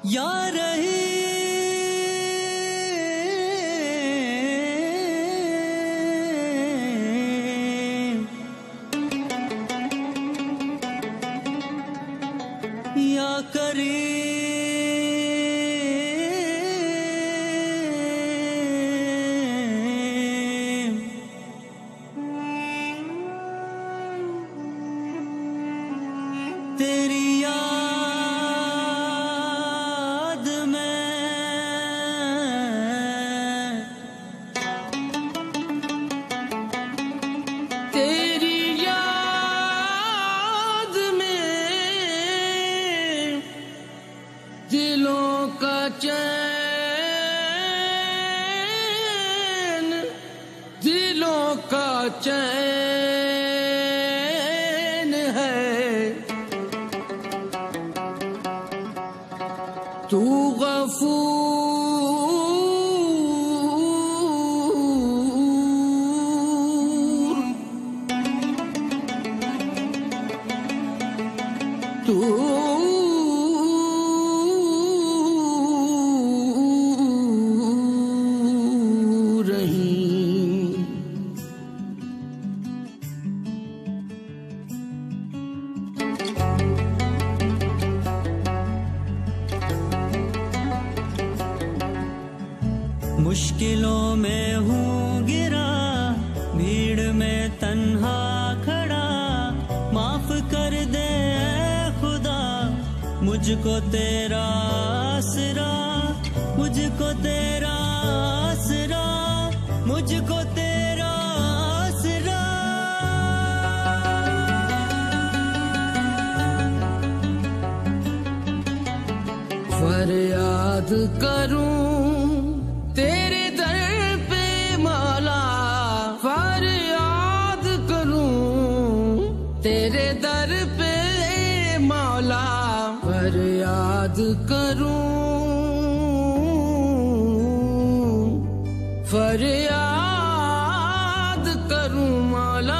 या रही या करी तेरी याद में तेरी याद में दिलों का चैन दिलों का चैन है तू गफूर तू रहीम मुश्किलों में हूँ गिरा भीड़ में तन्हा खड़ा माफ कर दे ऐ खुदा मुझको तेरा आसरा मुझको तेरा आसरा मुझको तेरा आसरा फरियाद करूं तेरे दर पे मौला फरियाद करूं तेरे दर पे मौला फरियाद करूं फरियाद करूं मौला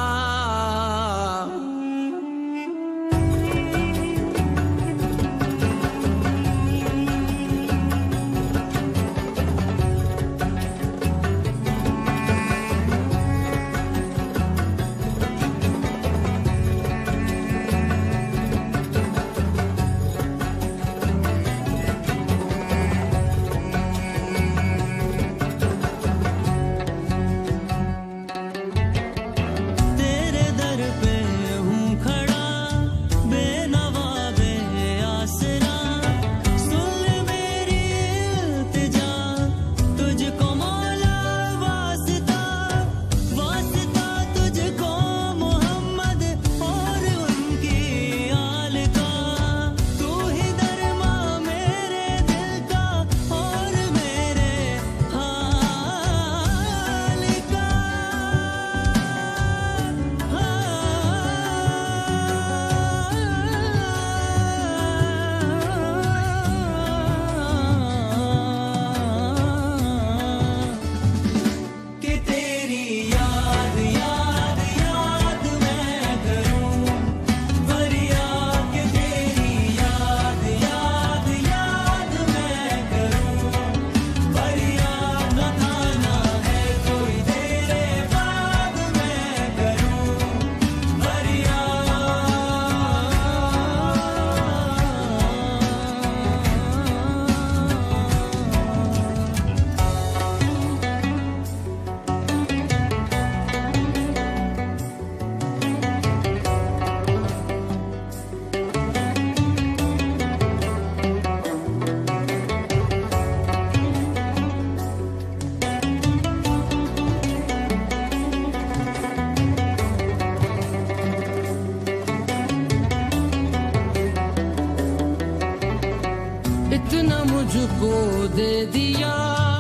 मुझको दे दिया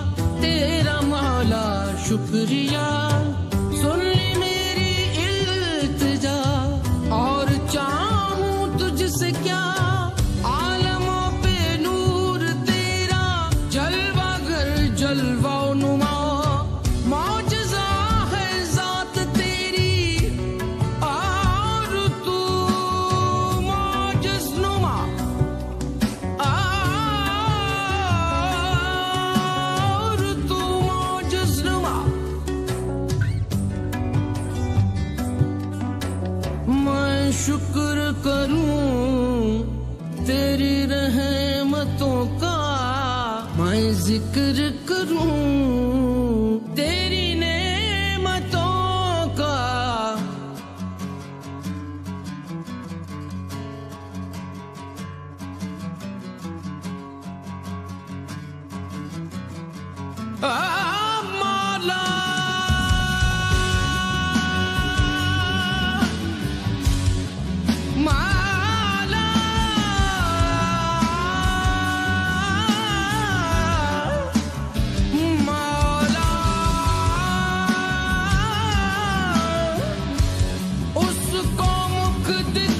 तेरा मौला शुक्रिया सुन ली मेरी इल्तिजा और चाहूं तुझसे क्या आलमों पे नूर तेरा जलवा घर जलवा नुमा मौजज़ा है ज़ात तेरी और तू मौजज़ नुमा शुक्र करूं तेरी रहमतों का, मैं जिक्र करूं तेरी नेमतों का। मौला मौला मौला उसको मुख